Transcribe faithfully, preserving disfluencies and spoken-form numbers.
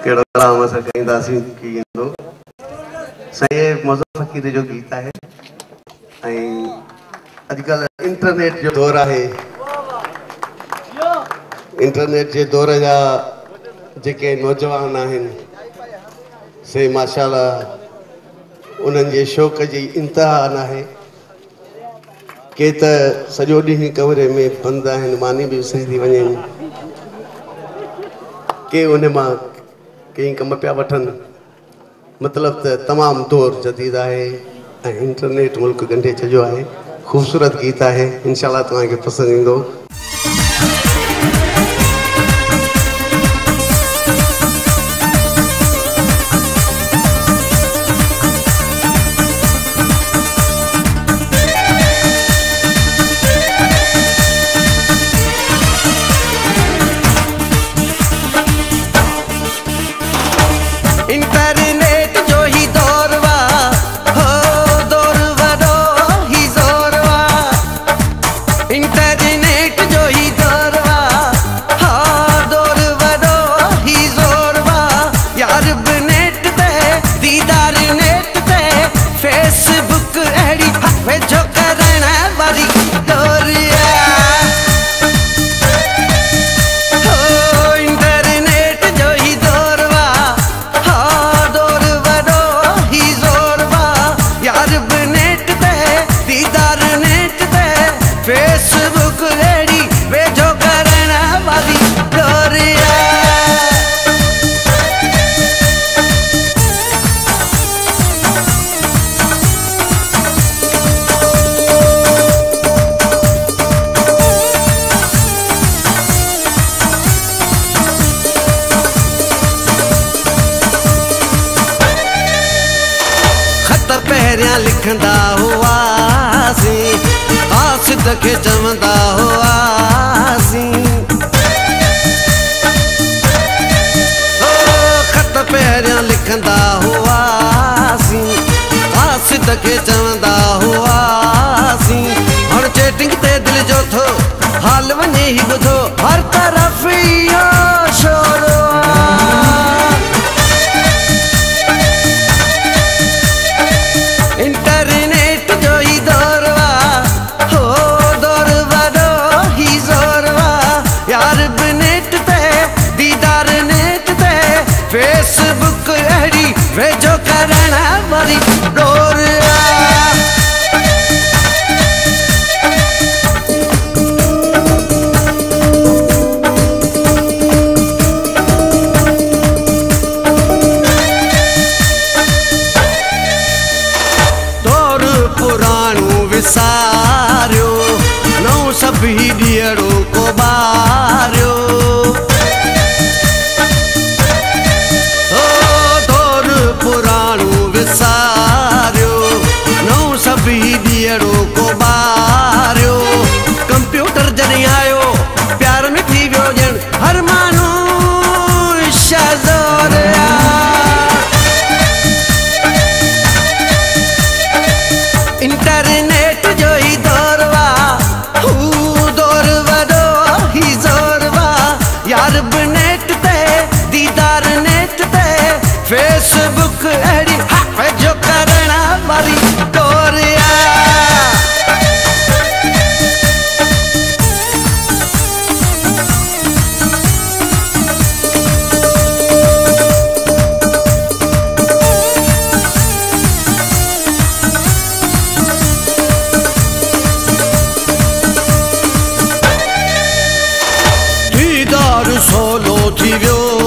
केड़ो कलाम असां कईंदासीं की ईंदो सही मौज़ूफ़ फ़क़ीर जो गीत है। अजकल इंटरनेट जो दौर है, इंटरनेट के दौर जा जेके नौजवान आहिनि से माशाअल्लाह उन्हनि जे शौक़ जी इंतहा न है। के त सॼो ॾींहुं कमरे में बंदि आहिनि, मानी बि विसरी थी वञे, के उन मां कई कम पिया वठनि। मतलब त तमाम दौर जदीद है। इंटरनेट मुल्क गंढे छो है। खूबसूरत गीत है, इंशाल्लाह तव्हांखे पसंदि ईंदो। इंटरनेट जो ही दौर वा हो, दौर वडो ही ज़ोर वा। इंटरनेट जो ही दौर वा हो, दौर वडो ही ज़ोर वा। यार बि नेट ते दीदार नेट ते फेसबुक अहिड़ी वेझो करण वारी दौर फेसबुक रेडी वेझो करण वाली दौर खत पहिरियां लिखंदा हुआसीं, कासिद के चवंदा हुआसीं। ओ खत पहिरियां लिखंदा हुआसीं, कासिद के चवंदा हुआसीं। हाणे चैटिंग ते दिल जो थो हाल वञे ही ॿुधो, हर तरफ़ इहो शोर इंटरनेट जो ही दौर वा हो, दौर वडो ही ज़ोर वा। यार बि नेट ते दीदार नेट ते फेसबुक अहिड़ी वेझो करण वारी दौर पुराणो विसारियो, नओं सभु ही ॾींहड़ो को ॿारियो। ओ दौर पुराणो विसारियो, नओं सभु ही ॾींहड़ो को ॿारियो। कंप्यूटर जॾहिं आयो प्यार में थी वियो ॼण हर माण्हू शज़ोर इंटरनेट जो ही दौर वा हू, दौर वडो ही ज़ोर वा। यार बि नेट ते दीदार नेट ते फेसबुक अहिड़ी वेझो करण वारी दौर सोलो थी वियो